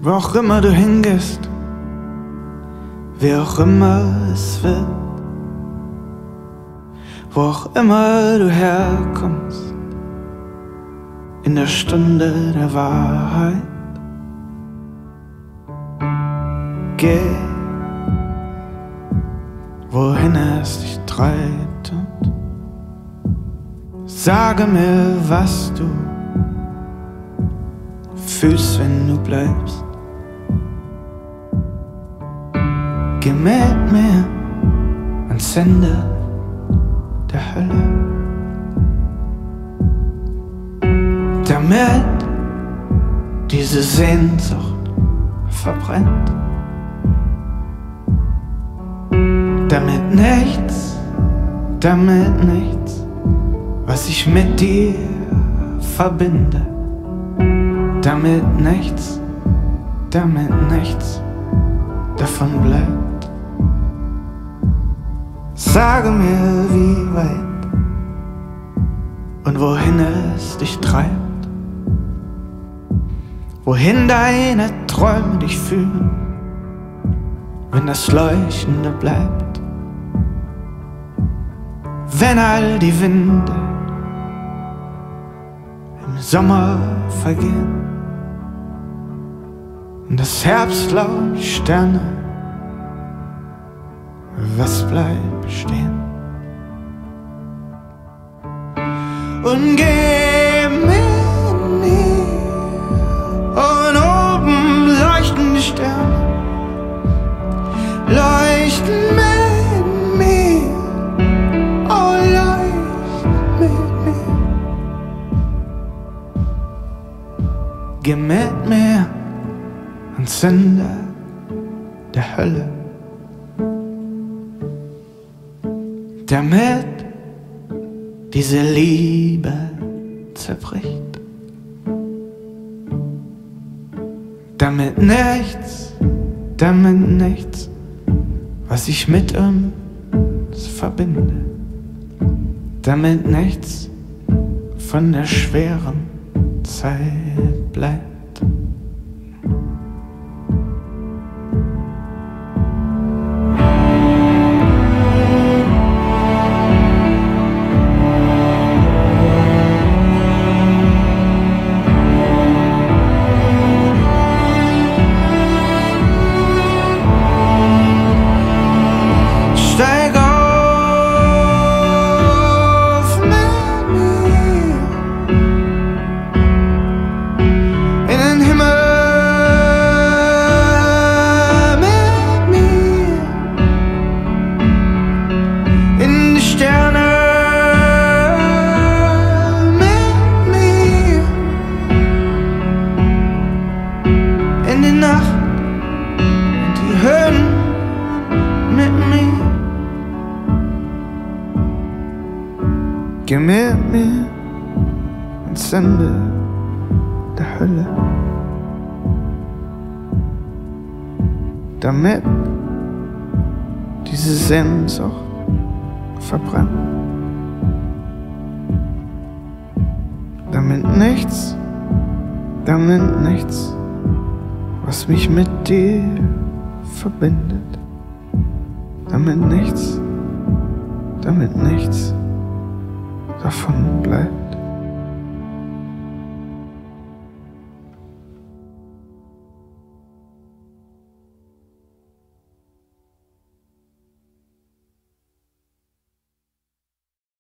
wo auch immer du hingehst, wie auch immer es wird, wo auch immer du herkommst, in der Stunde der Wahrheit. Geh, wohin es dich treibt, und sage mir, was du fühlst, wenn du bleibst. Geh mit mir ans Ende der Hölle, damit diese Sehnsucht verbrennt, damit nichts, was ich mit dir verbinde, damit nichts davon bleibt. Sage mir, wie weit und wohin es dich treibt, wohin deine Träume dich führen, wenn das Leuchtende bleibt, wenn all die Winde im Sommer vergehen und das Herbstlaub die Sterne, was bleibt stehen? Und geh mit mir, und oben leuchten die Sterne, leuchten mit mir, oh leuchten mit mir. Geh mit mir ans Ende der Hölle, damit diese Liebe zerbricht, damit nichts, was ich mit uns verbinde, damit nichts von der schweren Zeit bleibt. Steig auf mit mir in den Himmel, mit mir in die Sterne, mit mir in die Nacht, in die Höhen, mit mir. Geh mit mir ans Ende der Hölle, damit diese Sehnsucht verbrennt, damit nichts, was mich mit dir verbindet, damit nichts davon bleibt.